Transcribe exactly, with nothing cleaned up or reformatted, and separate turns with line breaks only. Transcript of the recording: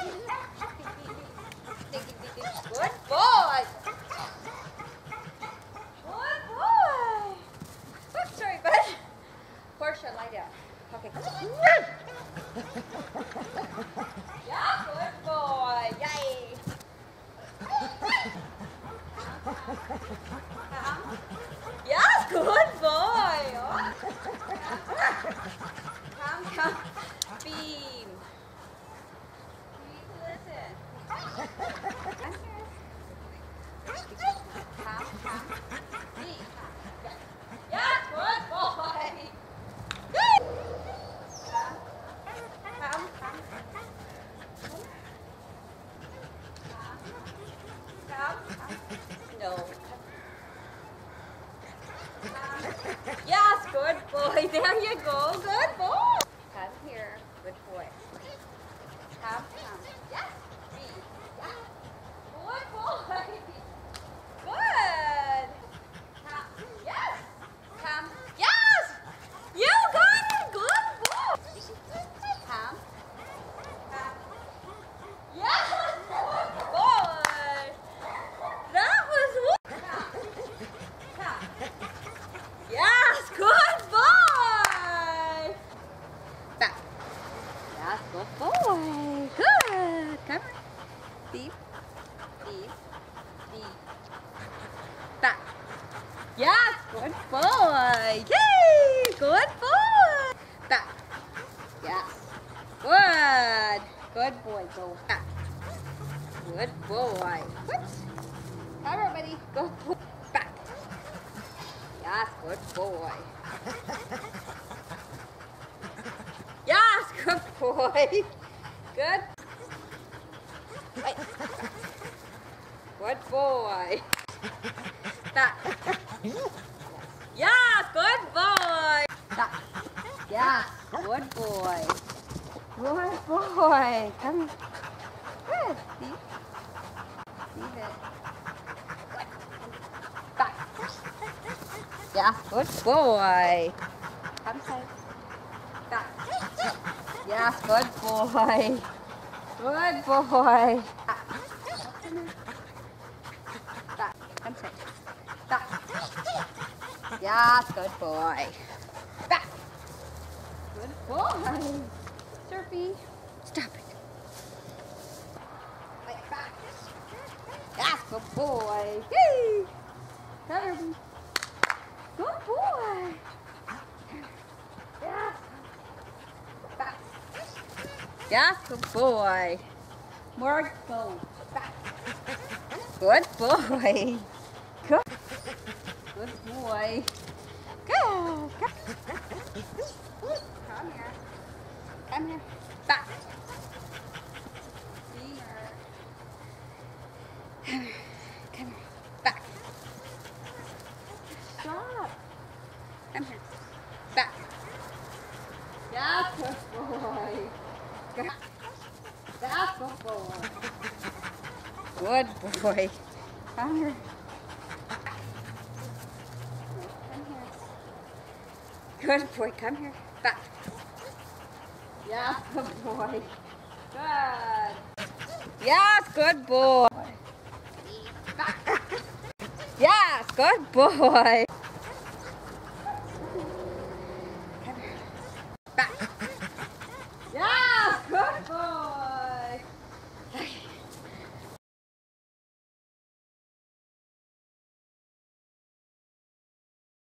Good boy. Good boy. Oops, sorry, bud. Portia, lie down. Okay. Yeah, good boy. Yay. Yes, good boy. Oh. Come, come. Beam. Beam, listen. Come here. Come, come. Beam. Yes, good boy. Good. Come, come. Come, come. No. Yes, good boy. There you go. Good boy. Come here. Good boy. Come, come. Yes. B. Yeah. Good boy. Good. Come. Yes. Come. Yes. You got it. Good boy. Come. Come. Yes. Good boy. That was what? Come. Come. Yes, good boy. Back. Yes, good boy. Good. Come on. Beep. Beep. Beep. Back. Yes, good boy. Yay! Good boy. Back. Yes. Good. Good boy. Go back. Good boy. Whoops. Come here, buddy. Go back. Yes, good boy. Yes, good boy. Good. Wait. Good boy. Back. Yes, good boy. Back. Yes, good boy. Good boy. Come here. Good. See? See it. Back. Yeah, good boy. Come side. Back. Yes, good boy. Good boy. Back. Back. Come side. Back. Yes, good boy. Back. Good boy. Surfy. Stop it. Wait, back. Yes, good boy. Yay. Come here. Good boy. Yes. Back. Yes, good boy. More go. Back. Good boy. Good. Good boy. Good. Come here. Come here. Back. Here. Come here. Come here. Back. Stop. Come here. Back. That's good boy. Good. That's good boy. Good boy. Come here. Come here. Good boy. Come here. Back. Yes, good boy. Good. Yes, good boy. Back. Yes, good boy.